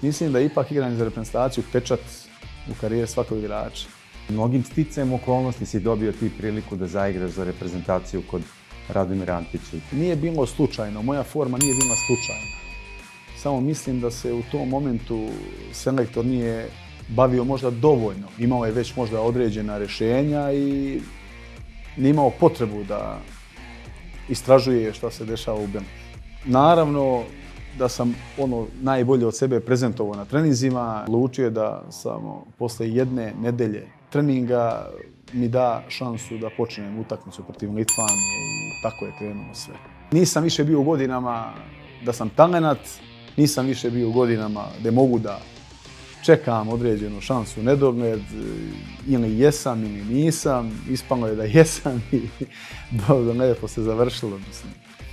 Mislim da je ipak igranje za reprezentaciju pečat u karijeri svakog igrača. Mnogim sticajem okolnosti si dobio ti priliku da zaigraš za reprezentaciju kod Radomira Antića. Nije bilo slučajno, moja forma nije bila slučajna. Samo mislim da se u tom momentu selektor nije bavio možda dovoljno. Imao je već možda određena rješenja i nije imao potrebu da istražuje šta se dešava u Benu. Naravno da sam najbolje od sebe prezentovao na treninzima. Odlučio je da samo posle jedne nedelje treninga mi da šansu da počnem utakmicu protiv Litvanije i tako je krenulo sve. Nisam više bio u godinama da sam talenat, nisam više bio u godinama da mogu da čekam određenu šansu u nedogled, ili jesam ili nisam. Ispalo je da jesam i dobro, lijepo se završilo, mislim.